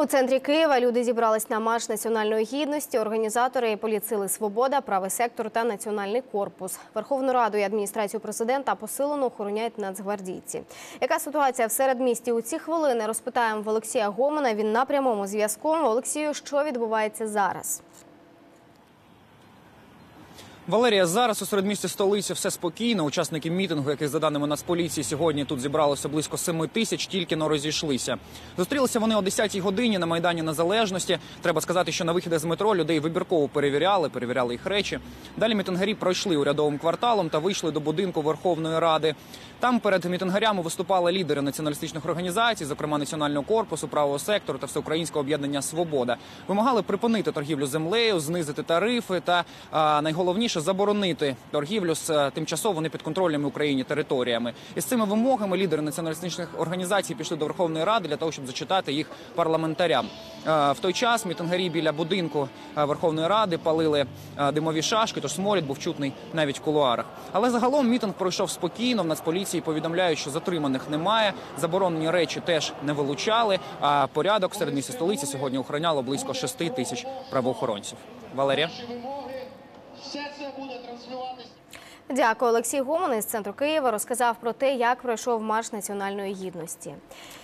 У центрі Києва люди зібрались на марш національної гідності. Організатори – політсили «Свобода», «Правий сектор» та Національний корпус. Верховну Раду і адміністрацію президента посилено охороняють нацгвардійці. Яка ситуація в середмісті у ці хвилини, розпитаємо в Олексія Гомона. Він на прямому зв'язку. Олексію, що відбувається зараз? Валерія, зараз у середмісті столиці все спокійно. Учасники мітингу, яких, за даними Нацполіції, сьогодні тут зібралося близько 7 тисяч, тільки-но розійшлися. Зустрілися вони о 10-й годині на Майдані Незалежності. Треба сказати, що на вихідах з метро людей вибірково перевіряли їх речі. Далі мітингарі пройшли урядовим кварталом та вийшли до будинку Верховної Ради. Там перед мітингарями виступали лідери націоналістичних організацій, зокрема Національного корпусу, Правого сектору та Всеукраїнського об'єднання «Свобода». Вимагали припинити торгівлю землею, знизити тарифи та, найголовніше, заборонити торгівлю з тимчасово непідконтрольними Україні територіями. І з цими вимогами лідери націоналістичних організацій пішли до Верховної Ради для того, щоб зачитати їх парламентарям. В той час мітингарі біля будинку Верховної Ради палили димові шашки, тож сморід був чутний навіть в кулуарах. Але загалом мітинг пройшов спокійно. В Нацполіції повідомляють, що затриманих немає, заборонені речі теж не вилучали, а порядок в середмісті столиці сьогодні охороняло близько 6 тисяч правоохоронців. Валерія? Дякую. Олексій Гомон із центру Києва розказав про те, як пройшов марш національної гідності.